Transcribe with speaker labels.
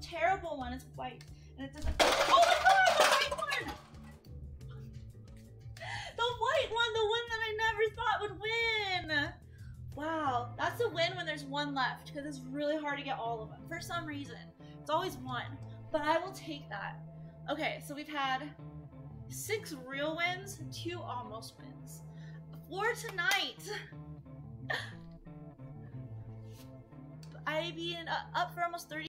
Speaker 1: terrible one. It's white. And it doesn't. Oh my god, the white one! The white one, the one that I never thought would win! Wow, that's a win when there's one left, because it's really hard to get all of them. For some reason. It's always one. But I will take that. Okay, so we've had 6 real wins and 2 almost wins. For tonight, I've been up for almost 30